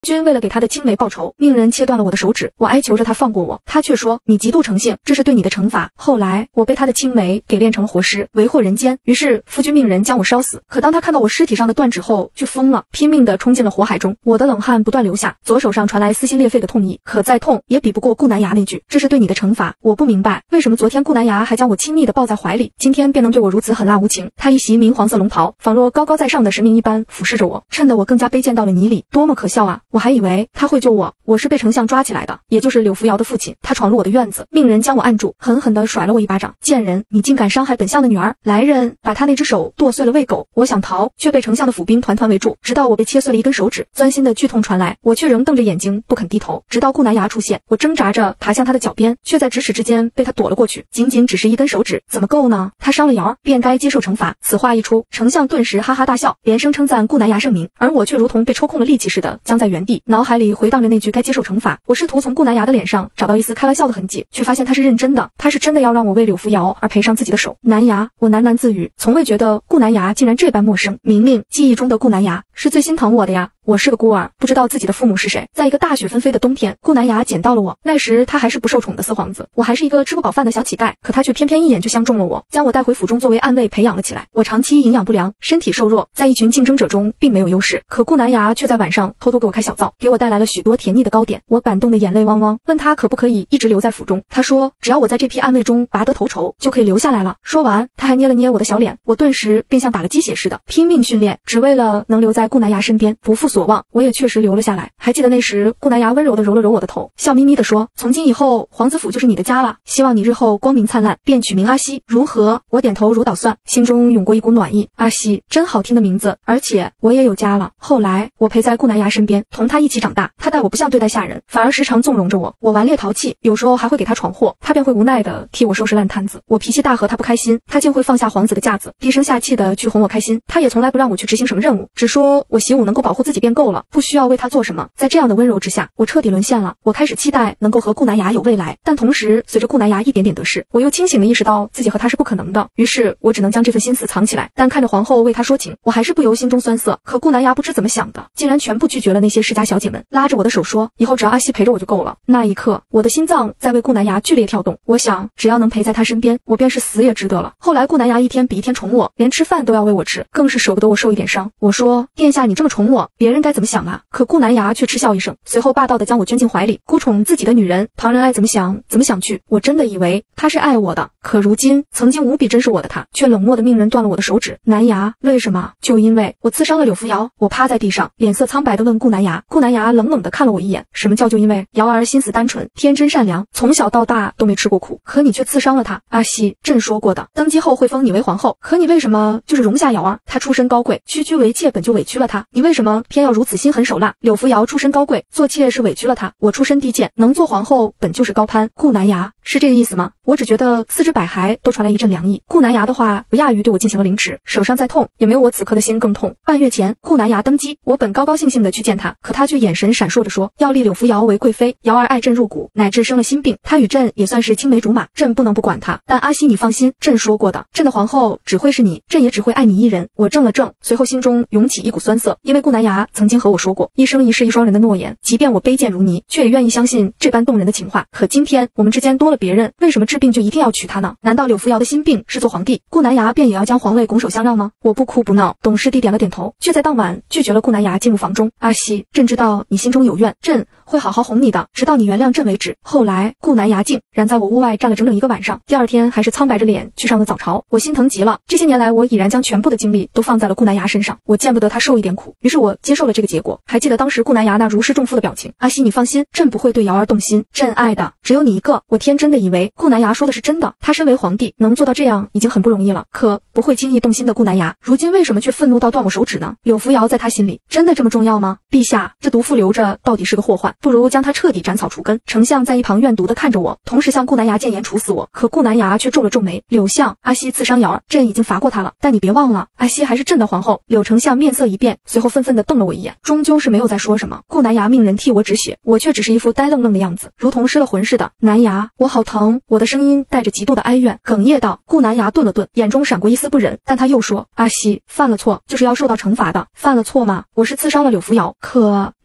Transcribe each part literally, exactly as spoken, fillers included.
君为了给他的青梅报仇，命人切断了我的手指，我哀求着他放过我，他却说你极度诚信，这是对你的惩罚。后来我被他的青梅给炼成了活尸，为祸人间。于是夫君命人将我烧死。可当他看到我尸体上的断指后，却疯了，拼命地冲进了火海中。我的冷汗不断流下，左手上传来撕心裂肺的痛意，可再痛也比不过顾南崖那句这是对你的惩罚。我不明白为什么昨天顾南崖还将我亲密地抱在怀里，今天便能对我如此狠辣无情。他一袭明黄色龙袍，仿若高高在上的神明一般俯视着我，衬得我更加卑贱到了泥里，多么可笑啊！我还以为他会救我，我是被丞相抓起来的，也就是柳扶摇的父亲。他闯入我的院子，命人将我按住，狠狠地甩了我一巴掌。贱人，你竟敢伤害本相的女儿！来人，把他那只手剁碎了喂狗！我想逃，却被丞相的府兵团团围住，直到我被切碎了一根手指，钻心的剧痛传来，我却仍瞪着眼睛不肯低头，直到顾南崖出现，我挣扎着爬向他的脚边，却在咫尺之间被他躲了过去。仅仅只是一根手指，怎么够呢？他伤了瑶儿，便该接受惩罚。此话一出，丞相顿时哈哈大笑，连声称赞顾南崖圣明，而我却如同被抽空了力气似的僵在原地，脑海里回荡着那句该接受惩罚。我试图从顾南崖的脸上找到一丝开玩笑的痕迹，却发现他是认真的，他是真的要让我为柳扶摇而赔上自己的手。南崖，我喃喃自语，从未觉得顾南崖竟然这般陌生，明明记忆中的顾南崖是最心疼我的呀。我是个孤儿，不知道自己的父母是谁。在一个大雪纷飞的冬天，顾南崖捡到了我，那时他还是不受宠的四皇子，我还是一个吃不饱饭的小乞丐，可他却偏偏一眼就相中了我，将我带回府中作为暗卫培养了起来。我长期营养不良，身体瘦弱，在一群竞争者中并没有优势，可顾南崖却在晚上偷偷给我开小灶，给我带来了许多甜腻的糕点。我感动的眼泪汪汪，问他可不可以一直留在府中。他说只要我在这批暗卫中拔得头筹，就可以留下来了。说完，他还捏了捏我的小脸，我顿时便像打了鸡血似的，拼命训练，只为了能留在顾南崖身边，不负所望，我也确实留了下来。还记得那时，顾南崖温柔地揉了揉我的头，笑眯眯地说：“从今以后，皇子府就是你的家了，希望你日后光明灿烂，便取名阿西，如何？”我点头如捣蒜，心中涌过一股暖意。阿西，真好听的名字，而且我也有家了。后来，我陪在顾南崖身边，同他一起长大。他待我不像对待下人，反而时常纵容着我。我顽劣淘气，有时候还会给他闯祸，他便会无奈地替我收拾烂摊子。我脾气大和他不开心，他竟会放下皇子的架子，低声下气地去哄我开心。他也从来不让我去执行什么任务，只说我习武能够保护自己便够了，不需要为他做什么。在这样的温柔之下，我彻底沦陷了。我开始期待能够和顾南崖有未来，但同时随着顾南崖一点点得势，我又清醒地意识到自己和他是不可能的。于是我只能将这份心思藏起来，但看着皇后为他说情，我还是不由心中酸涩。可顾南崖不知怎么想的，竟然全部拒绝了那些世家小姐们，拉着我的手说以后只要阿西陪着我就够了。那一刻，我的心脏在为顾南崖剧烈跳动，我想只要能陪在他身边，我便是死也值得了。后来顾南崖一天比一天宠我，连吃饭都要喂我吃，更是舍不得我受一点伤。我说殿下你这么宠我，别人该怎么想啊？可顾南崖却嗤笑一声，随后霸道地将我圈进怀里，孤宠自己的女人，旁人爱怎么想怎么想去。我真的以为他是爱我的，可如今曾经无比珍视我的他，却冷漠的命人断了我的手指。南崖，为什么？就因为我刺伤了柳扶摇。我趴在地上，脸色苍白地问顾南崖。顾南崖冷冷地看了我一眼，什么叫就因为？瑶儿心思单纯，天真善良，从小到大都没吃过苦，可你却刺伤了她。阿西，朕说过的，登基后会封你为皇后，可你为什么就是容下瑶儿？她出身高贵，屈居为妾本就委屈了她，你为什么偏要如此心狠手辣？柳扶摇出身高贵，做妾是委屈了她，我出身低贱，能做皇后本就是高攀。顾南崖，是这个意思吗？我只觉得四肢百骸都传来一阵凉意。顾南崖的话不亚于对我进行了凌迟，手上再痛也没有我此刻的心更痛。半月前，顾南崖登基，我本高高兴兴的去见他，可他却眼神闪烁着说要立柳扶摇为贵妃。瑶儿爱朕入骨，乃至生了心病，他与朕也算是青梅竹马，朕不能不管他。但阿西你放心，朕说过的，朕的皇后只会是你，朕也只会爱你一人。我怔了怔，随后心中涌起一股酸涩，因为顾南崖曾经和我说过一生一世一双人的诺言，即便我卑贱如泥，却也愿意相信这般动人的情话。可今天我们之间多了别人，为什么治病就一定要娶她呢？难道柳扶摇的心病是做皇帝，顾南崖便也要将皇位拱手相让吗？我不哭不闹，懂事地点了点头，却在当晚拒绝了顾南崖进入房中。阿西，朕知道你心中有怨，朕会好好哄你的，直到你原谅朕为止。后来顾南崖竟然在我屋外站了整整一个晚上，第二天还是苍白着脸去上了早朝。我心疼极了，这些年来我已然将全部的精力都放在了顾南崖身上，我见不得他受一点苦，于是我接受了这个结果。还记得当时顾南崖那如释重负的表情，阿西你放心，朕不会对瑶儿动心，朕爱的只有你一个。我天真的以为顾南崖说的是真的，他身为皇帝能做到这样已经很不容易了，可不会轻易动心的顾南崖，如今为什么却愤怒到断我手指呢？柳扶摇在他心里真的这么重要吗？陛下，这毒妇留着到底是个祸患，不如将他彻底斩草除根。丞相在一旁怨毒的看着我，同时向顾南崖谏言处死我，可顾南崖却皱了皱眉。柳相，阿西刺伤瑶儿，朕已经罚过他了，但你别忘了，阿西还是朕的皇后。柳丞相面色一变，随后愤愤地瞪了我一眼，终究是没有再说什么。顾南崖命人替我止血，我却只是一副呆愣愣的样子，如同失了魂似的。南崖，我好疼。我的声音带着极度的哀怨，哽咽道。顾南崖顿了顿，眼中闪过一丝不忍，但他又说，阿西，犯了错就是要受到惩罚的。犯了错吗？我是刺伤了柳扶摇，可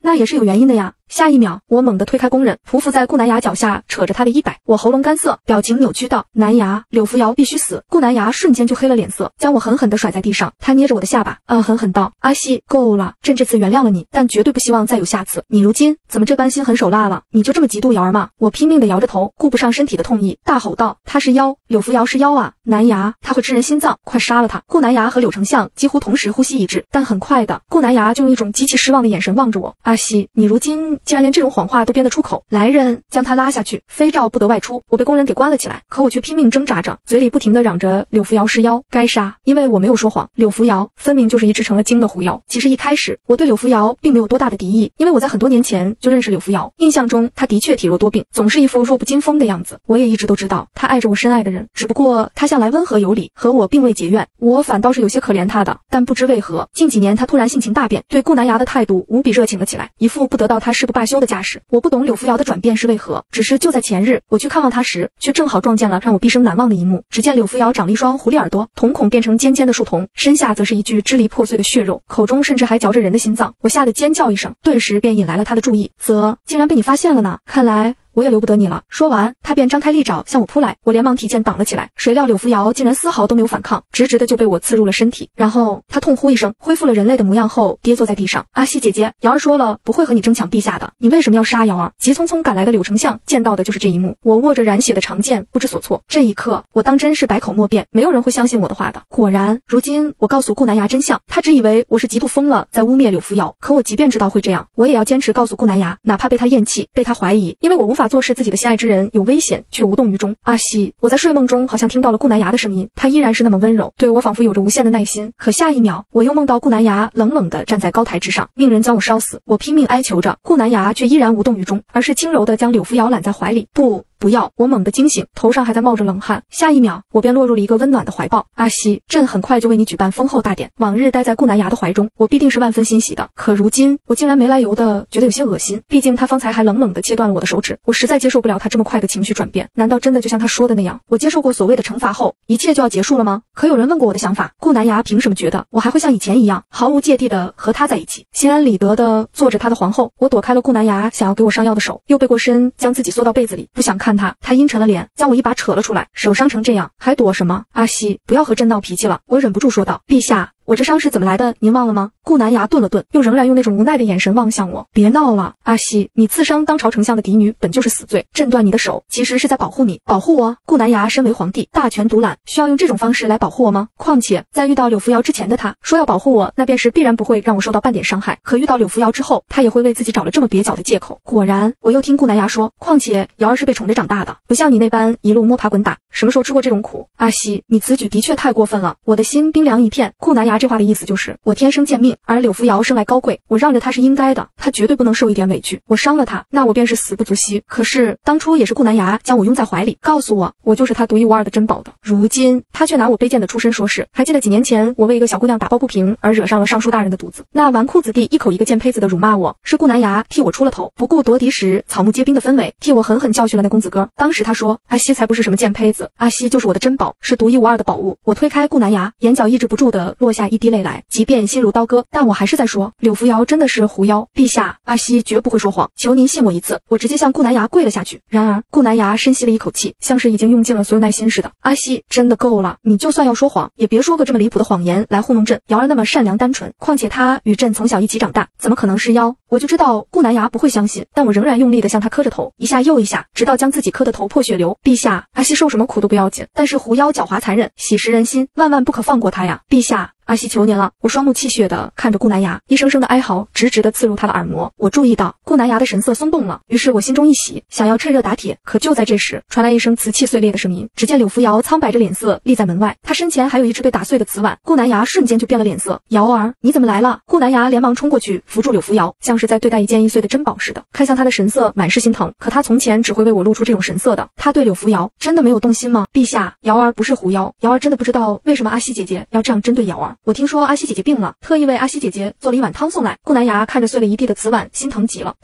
那也是有原因的呀。下一秒，我猛地推开工人，匍匐在顾南牙脚下，扯着他的衣摆。我喉咙干涩，表情扭曲道：“南牙，柳扶摇必须死！”顾南牙瞬间就黑了脸色，将我狠狠地甩在地上。他捏着我的下巴，啊，狠狠道：“阿西，够了，朕这次原谅了你，但绝对不希望再有下次。你如今怎么这般心狠手辣了？你就这么嫉妒瑶儿吗？”我拼命地摇着头，顾不上身体的痛意，大吼道：“他是妖，柳扶摇是妖啊！南牙，他会吃人心脏，快杀了他！”顾南牙和柳丞相几乎同时呼吸一致，但很快的，顾南牙就用一种极其失望的眼神望着我。阿西，你如今竟然连这种谎话都编得出口！来人，将他拉下去，非诏不得外出。我被工人给关了起来，可我却拼命挣扎着，嘴里不停地嚷着柳扶摇是妖，该杀！因为我没有说谎，柳扶摇分明就是一只成了精的狐妖。其实一开始我对柳扶摇并没有多大的敌意，因为我在很多年前就认识柳扶摇，印象中他的确体弱多病，总是一副弱不禁风的样子。我也一直都知道他爱着我深爱的人，只不过他向来温和有礼，和我并未结怨，我反倒是有些可怜他的。但不知为何，近几年他突然性情大变，对顾南牙的态度无比热情了起来，一副不得到他誓不罢休的架势。我不懂柳扶摇的转变是为何，只是就在前日我去看望他时，却正好撞见了让我毕生难忘的一幕。只见柳扶摇长了一双狐狸耳朵，瞳孔变成尖尖的树瞳，身下则是一具支离破碎的血肉，口中甚至还嚼着人的心脏。我吓得尖叫一声，顿时便引来了他的注意。啧，竟然被你发现了呢，看来我也留不得你了。说完，他便张开利爪向我扑来，我连忙提剑挡了起来。谁料柳扶摇竟然丝毫都没有反抗，直直的就被我刺入了身体。然后他痛呼一声，恢复了人类的模样后跌坐在地上。阿西姐姐，瑶儿说了不会和你争抢陛下的，你为什么要杀瑶儿？急匆匆赶来的柳丞相见到的就是这一幕。我握着染血的长剑，不知所措。这一刻，我当真是百口莫辩，没有人会相信我的话的。果然，如今我告诉顾南牙真相，他只以为我是嫉妒疯了，在污蔑柳扶摇。可我即便知道会这样，我也要坚持告诉顾南牙，哪怕被他厌弃，被他怀疑，因为我无法做事自己的心爱之人有危险，却无动于衷。阿西，我在睡梦中好像听到了顾南牙的声音，他依然是那么温柔，对我仿佛有着无限的耐心。可下一秒，我又梦到顾南牙冷冷地站在高台之上，命人将我烧死。我拼命哀求着，顾南牙却依然无动于衷，而是轻柔地将柳扶摇揽在怀里。不不要！我猛地惊醒，头上还在冒着冷汗。下一秒，我便落入了一个温暖的怀抱。阿西，朕很快就为你举办丰厚大典。往日待在顾南牙的怀中，我必定是万分欣喜的。可如今，我竟然没来由的觉得有些恶心。毕竟他方才还冷冷地切断了我的手指，我实在接受不了他这么快的情绪转变。难道真的就像他说的那样，我接受过所谓的惩罚后，一切就要结束了吗？可有人问过我的想法，顾南牙凭什么觉得我还会像以前一样毫无芥蒂的和他在一起，心安理得的做着他的皇后？我躲开了顾南牙想要给我上药的手，又背过身将自己缩到被子里，不想看他。他阴沉了脸，将我一把扯了出来，手伤成这样还躲什么？阿西，不要和朕闹脾气了。我忍不住说道。陛下，我这伤是怎么来的？您忘了吗？顾南牙顿了顿，又仍然用那种无奈的眼神望向我。别闹了，阿西，你刺伤当朝丞相的嫡女本就是死罪，朕断你的手其实是在保护你。保护我？顾南牙身为皇帝，大权独揽，需要用这种方式来保护我吗？况且在遇到柳扶摇之前的他说要保护我，那便是必然不会让我受到半点伤害。可遇到柳扶摇之后，他也会为自己找了这么蹩脚的借口。果然，我又听顾南牙说，况且瑶儿是被宠着长大的，不像你那般一路摸爬滚打，什么时候吃过这种苦？阿西，你此举的确太过分了，我的心冰凉一片。顾南牙这话的意思就是我天生贱命，而柳扶摇生来高贵，我让着他是应该的，他绝对不能受一点委屈。我伤了他，那我便是死不足惜。可是当初也是顾南牙将我拥在怀里，告诉我我就是他独一无二的珍宝的，如今他却拿我卑贱的出身说事。还记得几年前我为一个小姑娘打抱不平而惹上了尚书大人的肚子，那纨绔子弟一口一个贱胚子的辱骂我，是顾南牙替我出了头，不顾夺嫡时草木皆兵的氛围，替我狠狠教训了那公子哥。当时他说，阿西才不是什么贱胚子，阿西就是我的珍宝，是独一无二的宝物。我推开顾南牙，眼角抑制不住的落下一滴泪来，即便心如刀割，但我还是在说，柳扶摇真的是狐妖，陛下，阿西绝不会说谎，求您信我一次。我直接向顾南牙跪了下去。然而顾南牙深吸了一口气，像是已经用尽了所有耐心似的。阿西，真的够了，你就算要说谎，也别说个这么离谱的谎言来糊弄朕。瑶儿那么善良单纯，况且她与朕从小一起长大，怎么可能是妖？我就知道顾南牙不会相信，但我仍然用力的向他磕着头，一下又一下，直到将自己磕得头破血流。陛下，阿西受什么苦都不要紧，但是狐妖狡猾残忍，喜食人心，万万不可放过他呀！陛下，阿西求您了！我双目泣血的看着顾南牙，一声声的哀嚎直直的刺入他的耳膜。我注意到顾南牙的神色松动了，于是我心中一喜，想要趁热打铁。可就在这时，传来一声瓷器碎裂的声音。只见柳扶摇苍白着脸色立在门外，他身前还有一只被打碎的瓷碗。顾南牙瞬间就变了脸色，瑶儿，你怎么来了？顾南牙连忙冲过去扶住柳扶摇，像是在对待一件易碎的珍宝似的，看向他的神色满是心疼。可他从前只会为我露出这种神色的，他对柳扶摇真的没有动心吗？陛下，瑶儿不是狐妖，瑶儿真的不知道为什么阿西姐姐要这样针对瑶儿。我听说阿西姐姐病了，特意为阿西姐姐做了一碗汤送来。顾南牙看着碎了一地的瓷碗，心疼极了。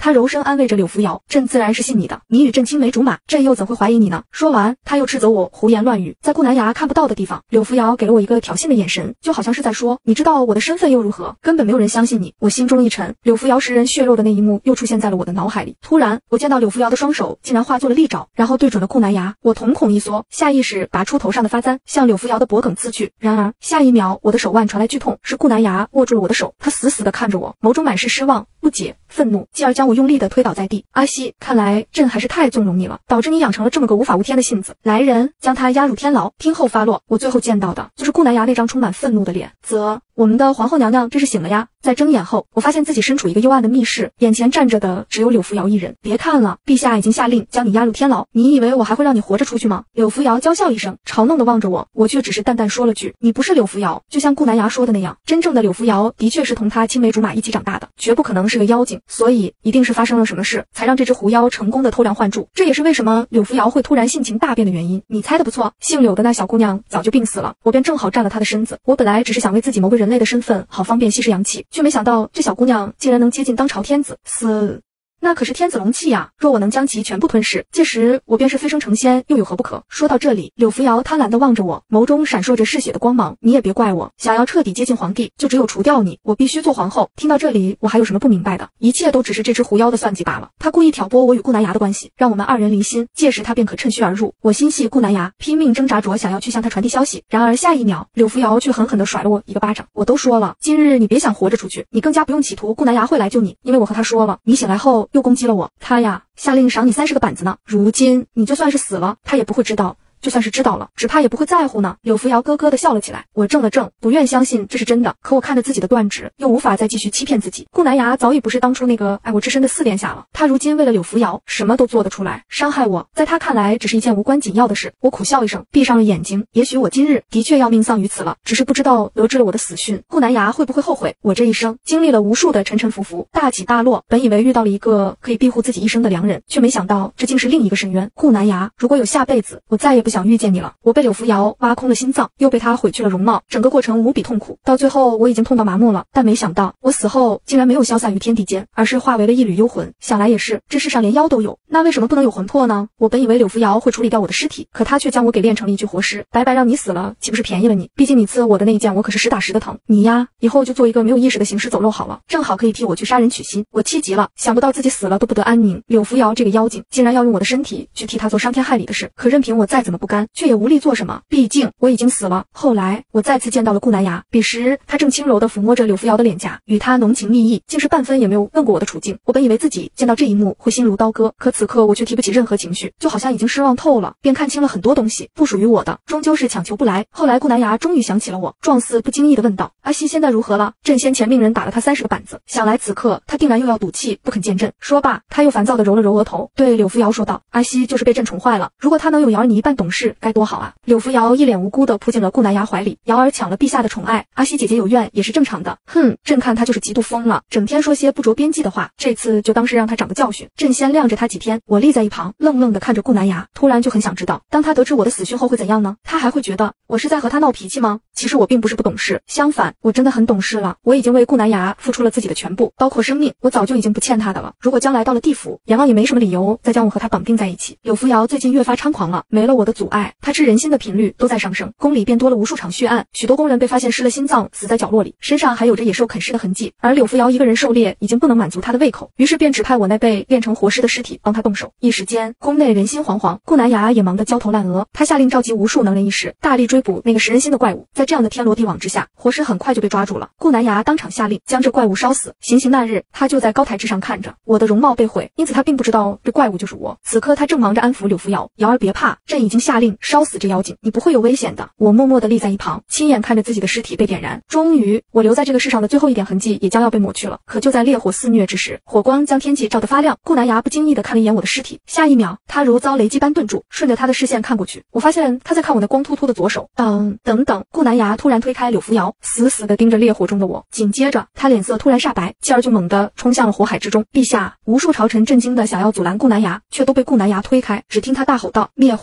他柔声安慰着柳扶摇，朕自然是信你的，你与朕青梅竹马，朕又怎会怀疑你呢？说完，他又斥责我胡言乱语。在顾南牙看不到的地方，柳扶摇给了我一个挑衅的眼神，就好像是在说，你知道我的身份又如何？根本没有人相信你。我心中一沉，柳扶摇食人血肉的那一幕又出现在了我的脑海里。突然，我见到柳扶摇的双手竟然化作了利爪，然后对准了顾南牙。我瞳孔一缩，下意识拔出头上的发簪，向柳扶摇的脖颈刺去。然而，下一秒，我的手腕传来剧痛，是顾南牙握住了我的手，他死死地看着我，眸中满是失望、不解、愤怒，继而将我用力地推倒在地。阿西，看来朕还是太纵容你了，导致你养成了这么个无法无天的性子。来人，将他押入天牢，听候发落。我最后见到的就是顾南牙那张充满愤怒的脸。则我们的皇后娘娘这是醒了呀！在睁眼后，我发现自己身处一个幽暗的密室，眼前站着的只有柳扶摇一人。别看了，陛下已经下令将你押入天牢，你以为我还会让你活着出去吗？柳扶摇娇笑一声，嘲弄地望着我，我却只是淡淡说了句：“你不是柳扶摇。”就像顾南牙说的那样，真正的柳扶摇的确是同他青梅竹马一起长大的，绝不可能是个妖精，所以一定是发生了什么事，才让这只狐妖成功的偷梁换柱。这也是为什么柳扶摇会突然性情大变的原因。你猜的不错，姓柳的那小姑娘早就病死了，我便正好占了她的身子。我本来只是想为自己谋个人类的身份，好方便吸食阳气，却没想到这小姑娘竟然能接近当朝天子，死。那可是天子龙气呀！若我能将其全部吞噬，届时我便是飞升成仙，又有何不可？说到这里，柳扶摇贪婪地望着我，眸中闪烁着嗜血的光芒。你也别怪我，想要彻底接近皇帝，就只有除掉你，我必须做皇后。听到这里，我还有什么不明白的？一切都只是这只狐妖的算计罢了。他故意挑拨我与顾南牙的关系，让我们二人离心，届时他便可趁虚而入。我心系顾南牙，拼命挣扎着想要去向他传递消息，然而下一秒，柳扶摇却狠狠地甩了我一个巴掌。我都说了，今日你别想活着出去，你更加不用企图顾南牙会来救你，因为我和他说了，你醒来后又攻击了我。他呀，下令赏你三十个板子呢。如今你就算是死了，他也不会知道。就算是知道了，只怕也不会在乎呢。柳扶摇咯咯地笑了起来，我怔了怔，不愿相信这是真的。可我看着自己的断指，又无法再继续欺骗自己。顾南牙早已不是当初那个爱我至深的四殿下了，他如今为了柳扶摇，什么都做得出来。伤害我，在他看来只是一件无关紧要的事。我苦笑一声，闭上了眼睛。也许我今日的确要命丧于此了，只是不知道得知了我的死讯，顾南牙会不会后悔？我这一生经历了无数的沉沉浮浮，大起大落，本以为遇到了一个可以庇护自己一生的良人，却没想到这竟是另一个深渊。顾南牙，如果有下辈子，我再也不想遇见你了。我被柳扶摇挖空了心脏，又被他毁去了容貌，整个过程无比痛苦。到最后我已经痛到麻木了，但没想到我死后竟然没有消散于天地间，而是化为了一缕幽魂。想来也是，这世上连妖都有，那为什么不能有魂魄呢？我本以为柳扶摇会处理掉我的尸体，可他却将我给炼成了一具活尸，白白让你死了，岂不是便宜了你？毕竟你刺我的那一剑，我可是实打实的疼。你呀，以后就做一个没有意识的行尸走肉好了，正好可以替我去杀人取心。我气极了，想不到自己死了都不得安宁。柳扶摇这个妖精竟然要用我的身体去替他做伤天害理的事，可任凭我再怎么不甘，却也无力做什么。毕竟我已经死了。后来我再次见到了顾南牙，彼时他正轻柔地抚摸着柳扶摇的脸颊，与他浓情蜜意，竟是半分也没有问过我的处境。我本以为自己见到这一幕会心如刀割，可此刻我却提不起任何情绪，就好像已经失望透了，便看清了很多东西，不属于我的终究是强求不来。后来顾南牙终于想起了我，状似不经意地问道：阿西现在如何了？朕先前命人打了他三十个板子，想来此刻他定然又要赌气，不肯见朕。说罢，他又烦躁地揉了揉额头，对柳扶摇说道：阿西就是被朕宠坏了，如果他能有瑶儿你一半懂事，该多好啊！柳扶摇一脸无辜地扑进了顾南牙怀里，瑶儿抢了陛下的宠爱，阿西姐姐有怨也是正常的。哼，朕看他就是嫉妒疯了，整天说些不着边际的话，这次就当是让他长个教训。朕先晾着他几天。我立在一旁，愣愣地看着顾南牙，突然就很想知道，当他得知我的死讯后会怎样呢？他还会觉得我是在和他闹脾气吗？其实我并不是不懂事，相反，我真的很懂事了。我已经为顾南牙付出了自己的全部，包括生命，我早就已经不欠他的了。如果将来到了地府，阎王也没什么理由再将我和他绑定在一起。柳扶摇最近越发猖狂了，没了我的阻碍，他吃人心的频率都在上升，宫里便多了无数场血案，许多宫人被发现失了心脏，死在角落里，身上还有着野兽啃食的痕迹。而柳扶摇一个人狩猎已经不能满足他的胃口，于是便指派我那被炼成活尸的尸体帮他动手。一时间，宫内人心惶惶，顾南牙也忙得焦头烂额。他下令召集无数能人异士，大力追捕那个食人心的怪物。在这样的天罗地网之下，活尸很快就被抓住了。顾南牙当场下令将这怪物烧死。行刑那日，他就在高台之上看着我的容貌被毁，因此他并不知道这怪物就是我。此刻他正忙着安抚柳扶摇，瑶儿别怕，朕已经下令烧死这妖精，你不会有危险的。我默默地立在一旁，亲眼看着自己的尸体被点燃。终于，我留在这个世上的最后一点痕迹也将要被抹去了。可就在烈火肆虐之时，火光将天际照得发亮。顾南牙不经意地看了一眼我的尸体，下一秒，他如遭雷击般顿住，顺着他的视线看过去，我发现他在看我那光秃秃的左手。等等等，顾南牙突然推开柳扶摇，死死地盯着烈火中的我。紧接着，他脸色突然煞白，继而就猛地冲向了火海之中。陛下！无数朝臣震惊地想要阻拦顾南牙，却都被顾南牙推开。只听他大吼道：灭火！快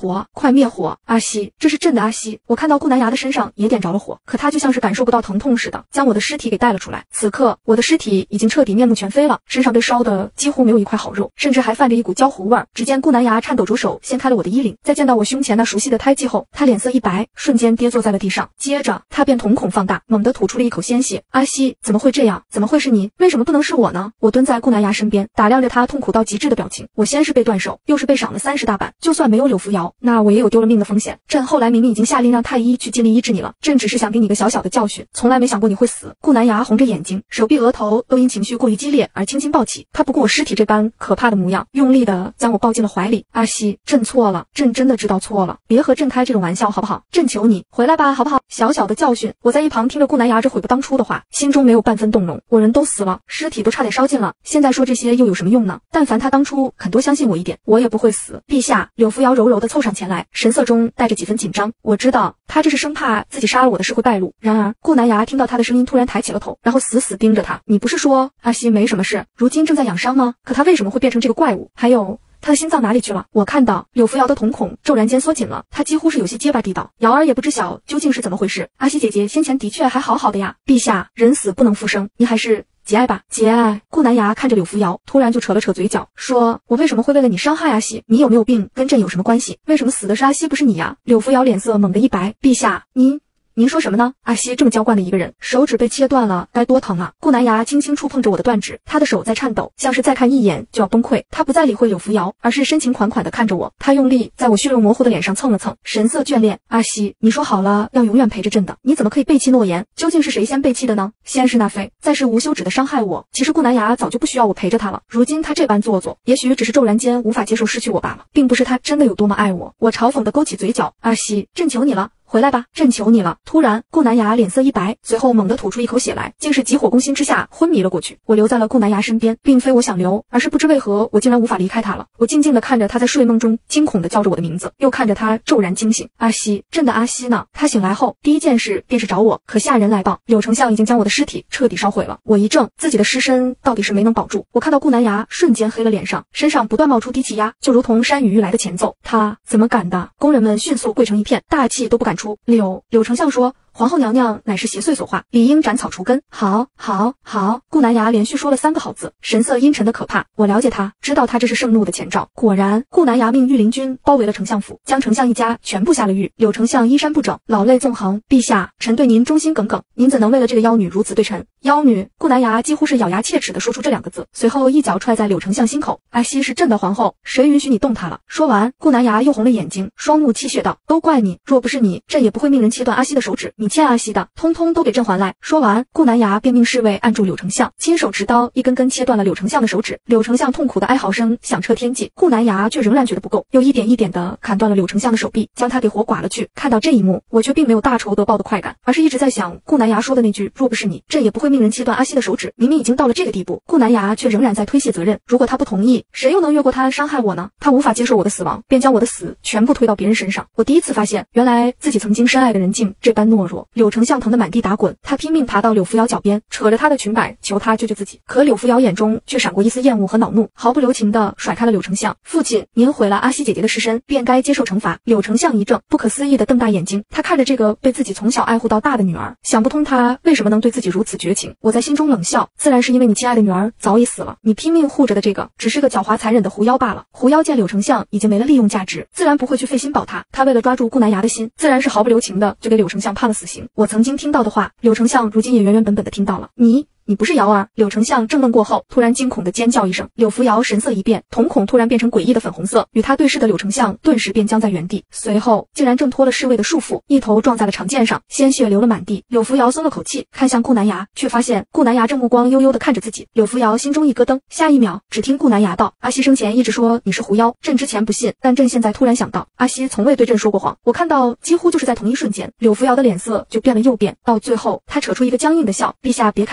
快灭火！阿西，这是朕的阿西！我看到顾南牙的身上也点着了火，可他就像是感受不到疼痛似的，将我的尸体给带了出来。此刻，我的尸体已经彻底面目全非了，身上被烧的几乎没有一块好肉，甚至还泛着一股焦糊味儿。只见顾南牙颤抖着手掀开了我的衣领，在见到我胸前那熟悉的胎记后，他脸色一白，瞬间跌坐在了地上。接着，他便瞳孔放大，猛地吐出了一口鲜血。阿西，怎么会这样？怎么会是你？为什么不能是我呢？我蹲在顾南牙身边，打量着他痛苦到极致的表情。我先是被断手，又是被赏了三十大板，就算没有柳扶摇，那我也有丢了命的风险。朕后来明明已经下令让太医去尽力医治你了，朕只是想给你个小小的教训，从来没想过你会死。顾南牙红着眼睛，手臂额头都因情绪过于激烈而轻轻抱起，他不顾我尸体这般可怕的模样，用力的将我抱进了怀里。阿西，朕错了，朕真的知道错了，别和朕开这种玩笑好不好？朕求你回来吧，好不好？小小的教训。我在一旁听着顾南牙这悔不当初的话，心中没有半分动容。我人都死了，尸体都差点烧尽了，现在说这些又有什么用呢？但凡他当初肯多相信我一点，我也不会死。陛下，柳扶摇柔柔的凑上前来，神色中带着几分紧张。我知道他这是生怕自己杀了我的事会败露。然而顾南牙听到他的声音，突然抬起了头，然后死死盯着他。你不是说阿西没什么事，如今正在养伤吗？可他为什么会变成这个怪物？还有他的心脏哪里去了？我看到柳扶摇的瞳孔骤然间缩紧了，他几乎是有些结巴地道：瑶儿也不知晓究竟是怎么回事。阿西姐姐先前的确还好好的呀。陛下，人死不能复生，您还是节哀吧，节哀。顾南牙看着柳扶摇，突然就扯了扯嘴角，说：我为什么会为了你伤害阿西？你有没有病？跟朕有什么关系？为什么死的是阿西不是你呀？柳扶摇脸色猛地一白，陛下，您您说什么呢？阿西这么娇惯的一个人，手指被切断了，该多疼啊！顾南牙轻轻触碰着我的断指，他的手在颤抖，像是再看一眼就要崩溃。他不再理会柳扶摇，而是深情款款地看着我，他用力在我血肉模糊的脸上蹭了蹭，神色眷恋。阿西，你说好了要永远陪着朕的，你怎么可以背弃诺言？究竟是谁先背弃的呢？先是那妃，再是无休止的伤害我。其实顾南牙早就不需要我陪着他了，如今他这般做作，也许只是骤然间无法接受失去我罢了，并不是他真的有多么爱我。我嘲讽地勾起嘴角，阿西，朕求你了，回来吧，朕求你了！突然，顾南牙脸色一白，随后猛地吐出一口血来，竟是急火攻心之下昏迷了过去。我留在了顾南牙身边，并非我想留，而是不知为何我竟然无法离开他了。我静静地看着他在睡梦中惊恐地叫着我的名字，又看着他骤然惊醒。阿西，朕的阿西呢？他醒来后第一件事便是找我，可下人来报，柳丞相已经将我的尸体彻底烧毁了。我一怔，自己的尸身到底是没能保住。我看到顾南牙瞬间黑了脸上，身上不断冒出低气压，就如同山雨欲来的前奏。他怎么敢的？工人们迅速跪成一片，大气都不敢出。柳柳丞相说，皇后娘娘乃是邪祟所化，理应斩草除根。好，好，好！顾南牙连续说了三个好字，神色阴沉的可怕。我了解他，知道他这是盛怒的前兆。果然，顾南牙命御林军包围了丞相府，将丞相一家全部下了狱。柳丞相衣衫不整，老泪纵横。陛下，臣对您忠心耿耿，您怎能为了这个妖女如此对臣？妖女！顾南牙几乎是咬牙切齿地说出这两个字，随后一脚踹在柳丞相心口。阿西是朕的皇后，谁允许你动她了？说完，顾南牙又红了眼睛，双目泣血道：都怪你，若不是你，朕也不会命人切断阿西的手指。你欠阿西的，通通都给朕还来！说完，顾南牙便命侍卫按住柳丞相，亲手持刀一根根切断了柳丞相的手指。柳丞相痛苦的哀嚎声响彻天际，顾南牙却仍然觉得不够，又一点一点地砍断了柳丞相的手臂，将他给活剐了去。看到这一幕，我却并没有大仇得报的快感，而是一直在想顾南牙说的那句：若不是你，朕也不会命人切断阿西的手指。明明已经到了这个地步，顾南牙却仍然在推卸责任。如果他不同意，谁又能越过他伤害我呢？他无法接受我的死亡，便将我的死全部推到别人身上。我第一次发现，原来自己曾经深爱的人竟这般懦弱。柳丞相疼得满地打滚，他拼命爬到柳扶摇脚边，扯着他的裙摆求他救救自己。可柳扶摇眼中却闪过一丝厌恶和恼怒，毫不留情地甩开了柳丞相。父亲，您毁了阿西姐姐的尸身，便该接受惩罚。柳丞相一怔，不可思议地瞪大眼睛，他看着这个被自己从小爱护到大的女儿，想不通她为什么能对自己如此绝情。我在心中冷笑，自然是因为你亲爱的女儿早已死了，你拼命护着的这个只是个狡猾残忍的狐妖罢了。狐妖见柳丞相已经没了利用价值，自然不会去费心保他，他为了抓住顾南牙的心，自然是毫不留情的就给柳丞相判了死刑。我曾经听到的话，柳丞相如今也原原本本的听到了。你你不是瑶儿！柳丞相正愣过后，突然惊恐的尖叫一声。柳扶摇神色一变，瞳孔突然变成诡异的粉红色，与他对视的柳丞相顿时便僵在原地，随后竟然挣脱了侍卫的束缚，一头撞在了长剑上，鲜血流了满地。柳扶摇松了口气，看向顾南牙，却发现顾南牙正目光悠悠的看着自己。柳扶摇心中一咯噔，下一秒，只听顾南牙道：阿西生前一直说你是狐妖，朕之前不信，但朕现在突然想到，阿西从未对朕说过谎。我看到几乎就是在同一瞬间，柳扶摇的脸色就变了又变，到最后他扯出一个僵硬的笑：陛下别开玩笑了，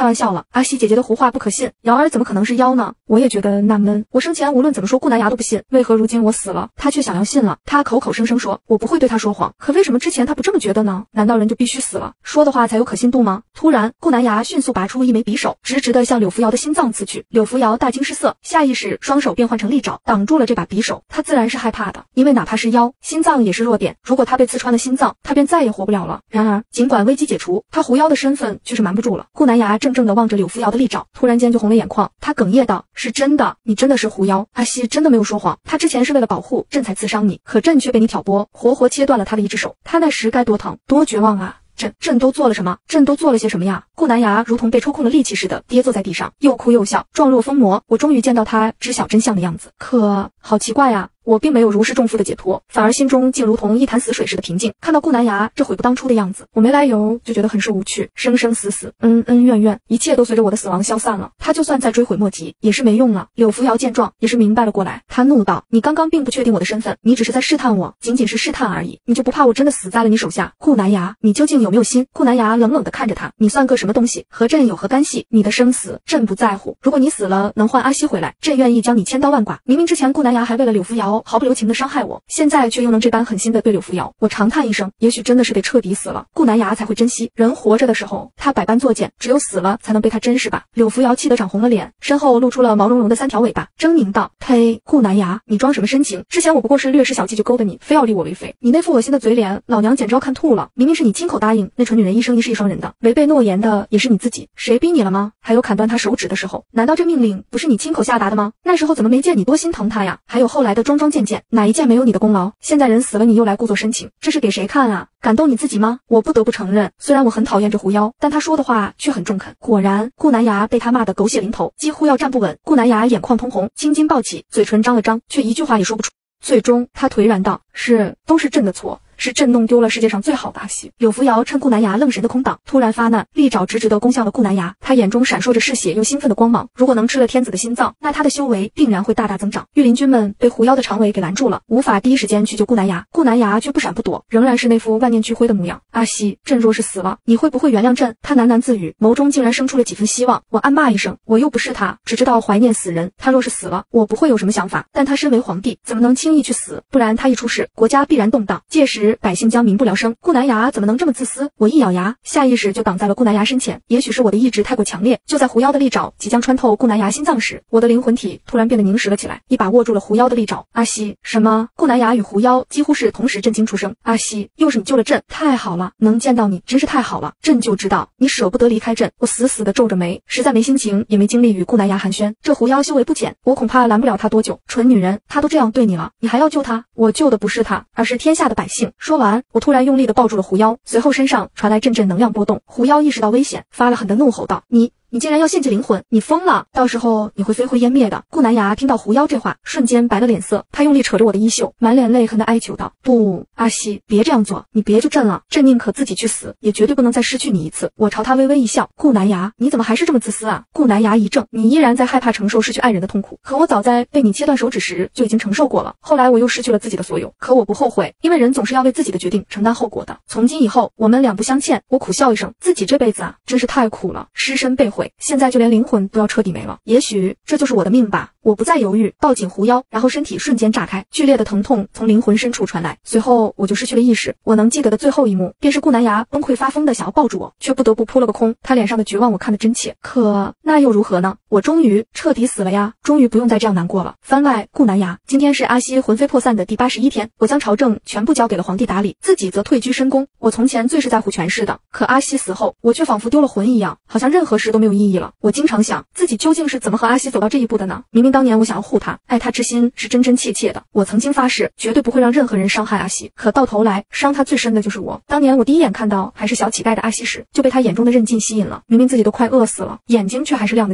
阿西姐姐的胡话不可信，瑶儿怎么可能是妖呢？我也觉得纳闷，我生前无论怎么说顾南牙都不信，为何如今我死了，他却想要信了？他口口声声说我不会对他说谎，可为什么之前他不这么觉得呢？难道人就必须死了，说的话才有可信度吗？突然，顾南牙迅速拔出一枚匕首，直直地向柳扶摇的心脏刺去。柳扶摇大惊失色，下意识双手变换成利爪，挡住了这把匕首。他自然是害怕的，因为哪怕是妖，心脏也是弱点，如果他被刺穿了心脏，他便再也活不了了。然而，尽管危机解除，他狐妖的身份却是瞒不住了。顾南牙怔怔地望着柳扶摇的利爪，突然间就红了眼眶，他哽咽道：“是真的，你真的是狐妖，阿西真的没有说谎，他之前是为了保护朕才刺伤你，可朕却被你挑拨，活活切断了他的一只手，他那时该多疼，多绝望啊！”朕朕都做了什么？朕都做了些什么呀？顾南牙如同被抽空了力气似的跌坐在地上，又哭又笑，状若疯魔。我终于见到他知晓真相的样子，可好奇怪啊！我并没有如释重负的解脱，反而心中竟如同一潭死水似的平静。看到顾南牙这悔不当初的样子，我没来由就觉得很是无趣，生生死死，恩恩怨怨，一切都随着我的死亡消散了。他就算再追悔莫及，也是没用了。柳扶摇见状，也是明白了过来，他怒道：“你刚刚并不确定我的身份，你只是在试探我，仅仅是试探而已，你就不怕我真的死在了你手下？”顾南牙，你究竟有没有心？顾南牙冷冷地看着他，你算个什么东西？和朕有何干系？你的生死，朕不在乎。如果你死了能换阿西回来，朕愿意将你千刀万剐。明明之前顾南牙还为了柳扶摇毫不留情的伤害我，现在却又能这般狠心的对柳扶摇。我长叹一声，也许真的是得彻底死了，顾南牙才会珍惜。人活着的时候，他百般作践，只有死了才能被他珍视吧。柳扶摇气得涨红了脸，身后露出了毛茸茸的三条尾巴，狰狞道：“呸！顾南牙，你装什么深情？之前我不过是略施小计就勾搭你，非要立我为妃。你那副恶心的嘴脸，老娘简直要看吐了。明明是你亲口答应那蠢女人一生一世一双人的，违背诺言的也是你自己，谁逼你了吗？还有砍断他手指的时候，难道这命令不是你亲口下达的吗？那时候怎么没见你多心疼他呀？还有后来的桩桩件件，哪一件没有你的功劳？现在人死了，你又来故作深情，这是给谁看啊？感动你自己吗？我不得不承认，虽然我很讨厌这狐妖，但他说的话却很中肯。果然，顾南牙被他骂得狗血淋头，几乎要站不稳。顾南牙眼眶通红，青筋暴起，嘴唇张了张，却一句话也说不出。最终，他颓然道：“是，都是朕的错。”是朕弄丢了世界上最好的阿西。柳扶摇趁顾南牙愣神的空档，突然发难，利爪直直地攻向了顾南牙。他眼中闪烁着嗜血又兴奋的光芒。如果能吃了天子的心脏，那他的修为定然会大大增长。御林军们被狐妖的长尾给拦住了，无法第一时间去救顾南牙。顾南牙却不闪不躲，仍然是那副万念俱灰的模样。阿西，朕若是死了，你会不会原谅朕？他喃喃自语，眸中竟然生出了几分希望。我暗骂一声，我又不是他，只知道怀念死人。他若是死了，我不会有什么想法，但他身为皇帝，怎么能轻易去死？不然他一出事，国家必然动荡，届时百姓将民不聊生。顾南牙怎么能这么自私？我一咬牙，下意识就挡在了顾南牙身前。也许是我的意志太过强烈，就在狐妖的利爪即将穿透顾南牙心脏时，我的灵魂体突然变得凝实了起来，一把握住了狐妖的利爪。阿西，什么？顾南牙与狐妖几乎是同时震惊出声。阿西，又是你救了朕，太好了，能见到你真是太好了。朕就知道你舍不得离开朕。我死死的皱着眉，实在没心情，也没精力与顾南牙寒暄。这狐妖修为不浅，我恐怕拦不了他多久。蠢女人，他都这样对你了，你还要救他？我救的不是他，而是天下的百姓。说完，我突然用力地抱住了狐妖，随后身上传来阵阵能量波动。狐妖意识到危险，发了狠的怒吼道：“你！”你竟然要献祭灵魂，你疯了！到时候你会飞灰烟灭的。顾南牙听到狐妖这话，瞬间白了脸色，他用力扯着我的衣袖，满脸泪痕的哀求道：“不，阿西，别这样做，你别救朕了，朕宁可自己去死，也绝对不能再失去你一次。”我朝他微微一笑，顾南牙，你怎么还是这么自私啊？顾南牙一怔，你依然在害怕承受失去爱人的痛苦，可我早在被你切断手指时就已经承受过了，后来我又失去了自己的所有，可我不后悔，因为人总是要为自己的决定承担后果的。从今以后，我们两不相欠。我苦笑一声，自己这辈子啊，真是太苦了，尸身被毁，现在就连灵魂都要彻底没了，也许这就是我的命吧。我不再犹豫，抱紧狐妖，然后身体瞬间炸开，剧烈的疼痛从灵魂深处传来，随后我就失去了意识。我能记得的最后一幕，便是顾南牙崩溃发疯的想要抱住我，却不得不扑了个空。他脸上的绝望我看得真切，可那又如何呢？我终于彻底死了呀，终于不用再这样难过了。番外，顾南牙，今天是阿西魂飞魄散的第八十一天，我将朝政全部交给了皇帝打理，自己则退居深宫。我从前最是在乎权势的，可阿西死后，我却仿佛丢了魂一样，好像任何事都没有意义了。我经常想，自己究竟是怎么和阿西走到这一步的呢？明明当年我想要护他，爱他之心是真真切切的，我曾经发誓绝对不会让任何人伤害阿西，可到头来伤他最深的就是我。当年我第一眼看到还是小乞丐的阿西时，就被他眼中的韧劲吸引了，明明自己都快饿死了，眼睛却还是亮得惊人。后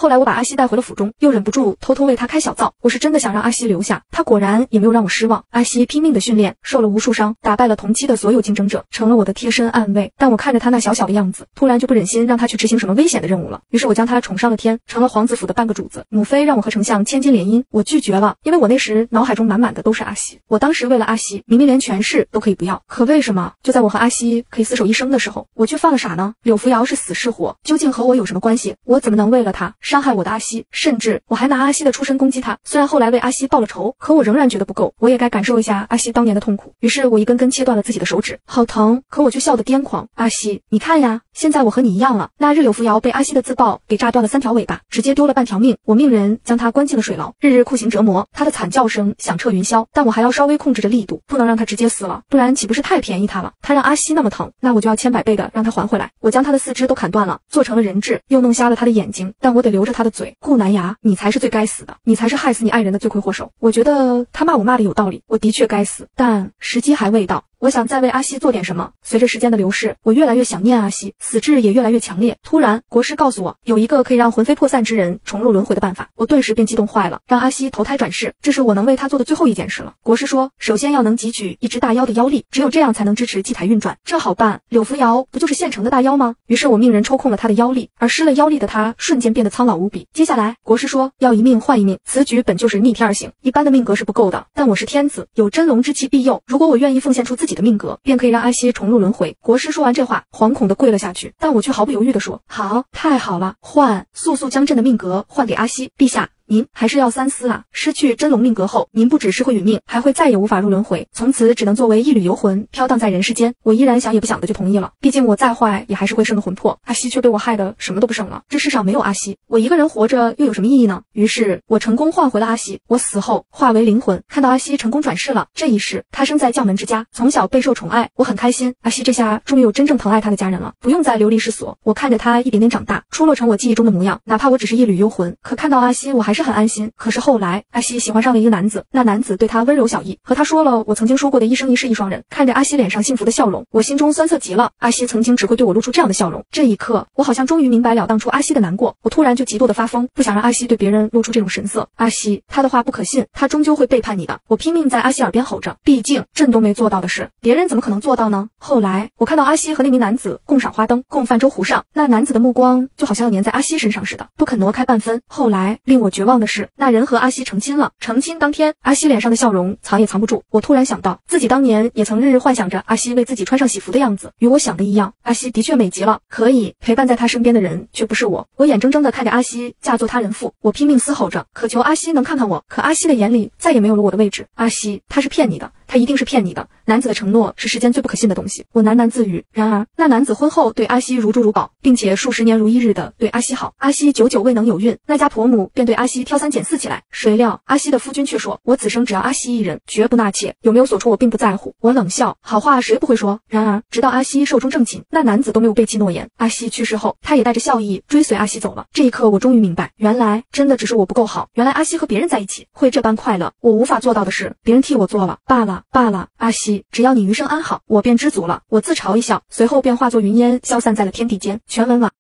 后来我把阿西带回了府中，又忍不住偷偷为他开小灶。我是真的想让阿西留下，他果然也没有让我失望。阿西拼命的训练，受了无数伤，打败了同期的所有竞争者，成了我的贴身暗卫。但我看着他那小小的样子，突然就不忍心让他去执行什么危险的任务了。于是我将他宠上了天，成了皇子府的半个主子。母妃让我和丞相千金联姻，我拒绝了，因为我那时脑海中满满的都是阿西。我当时为了阿西，明明连权势都可以不要，可为什么就在我和阿西可以厮守一生的时候，我却犯了傻呢？柳扶摇是死是活，究竟和我有什么关系？我怎么能为了他伤害我的阿西？甚至我还拿阿西的出身攻击他。虽然后来为阿西报了仇，可我仍然觉得不够，我也该感受一下阿西当年的痛苦。于是我一根根切断了自己的手指，好疼，可我却笑得癫狂。阿西，你看呀，现在我和你一样了。那日柳扶摇被阿西的自爆给炸断了三条尾巴，直接丢了半条命。我命人将他关进了水牢，日日酷刑折磨，他的惨叫声响彻云霄。但我还要稍微控制着力度，不能让他直接死了，不然岂不是太便宜他了？他让阿西那么疼，那我就要千百倍的让他还回来。我将他的四肢都砍断了，做成了人质，又弄瞎了他的眼睛，但我得留着他的嘴。顾南崖，你才是最该死的，你才是害死你爱人的罪魁祸首。我觉得他骂我骂的有道理，我的确该死，但时机还未到。我想再为阿西做点什么。随着时间的流逝，我越来越想念阿西，死志也越来越强烈。突然，国师告诉我，有一个可以让魂飞魄散之人重入轮回的办法。我顿时便激动坏了，让阿西投胎转世，这是我能为他做的最后一件事了。国师说，首先要能汲取一只大妖的妖力，只有这样才能支持祭台运转。这好办，柳扶摇不就是现成的大妖吗？于是我命人抽空了他的妖力，而失了妖力的他瞬间变得苍老无比。接下来，国师说要一命换一命，此举本就是逆天而行，一般的命格是不够的。但我是天子，有真龙之气庇佑，如果我愿意奉献出自己的命格，便可以让阿西重入轮回。国师说完这话，惶恐地跪了下去，但我却毫不犹豫地说：好，太好了，换，速速将朕的命格换给阿西。陛下，您还是要三思啊！失去真龙命格后，您不只是会殒命，还会再也无法入轮回，从此只能作为一缕游魂飘荡在人世间。我依然想也不想的就同意了，毕竟我再坏也还是会剩个魂魄，阿西却被我害得什么都不剩了。这世上没有阿西，我一个人活着又有什么意义呢？于是我成功换回了阿西，我死后化为灵魂，看到阿西成功转世了。这一世他生在将门之家，从小备受宠爱，我很开心。阿西这下终于有真正疼爱他的家人了，不用再流离失所。我看着他一点点长大，出落成我记忆中的模样，哪怕我只是一缕幽魂，可看到阿西我还是很安心。可是后来阿西喜欢上了一个男子，那男子对他温柔小意，和他说了我曾经说过的一生一世一双人。看着阿西脸上幸福的笑容，我心中酸涩极了。阿西曾经只会对我露出这样的笑容，这一刻我好像终于明白了当初阿西的难过。我突然就极度的发疯，不想让阿西对别人露出这种神色。阿西，他的话不可信，他终究会背叛你的。我拼命在阿西耳边吼着，毕竟朕都没做到的事，别人怎么可能做到呢？后来我看到阿西和那名男子共赏花灯，共泛舟湖上，那男子的目光就好像要粘在阿西身上似的，不肯挪开半分。后来令我绝望的是，那人和阿西成亲了。成亲当天，阿西脸上的笑容藏也藏不住。我突然想到，自己当年也曾日日幻想着阿西为自己穿上喜服的样子，与我想的一样。阿西的确美极了，可以陪伴在他身边的人却不是我。我眼睁睁地看着阿西嫁作他人妇，我拼命嘶吼着，渴求阿西能看看我。可阿西的眼里再也没有了我的位置。阿西，他是骗你的，他一定是骗你的。男子的承诺是世间最不可信的东西。我喃喃自语。然而，那男子婚后对阿西如珠如宝，并且数十年如一日的对阿西好。阿西久久未能有孕，那家婆母便对阿西挑三拣四起来。谁料阿西的夫君却说，我此生只要阿西一人，绝不纳妾，有没有所出我并不在乎。我冷笑，好话谁不会说。然而直到阿西寿终正寝，那男子都没有背弃诺言。阿西去世后，他也带着笑意追随阿西走了。这一刻我终于明白，原来真的只是我不够好，原来阿西和别人在一起会这般快乐，我无法做到的事别人替我做了，罢了罢了。阿西，只要你余生安好，我便知足了。我自嘲一笑，随后便化作云烟消散在了天地间。全文完。